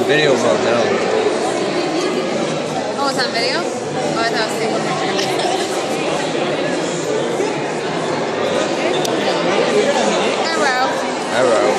on video mode now. Oh, it's on video? Oh, I thought it was taking pictures. Hello. Hello.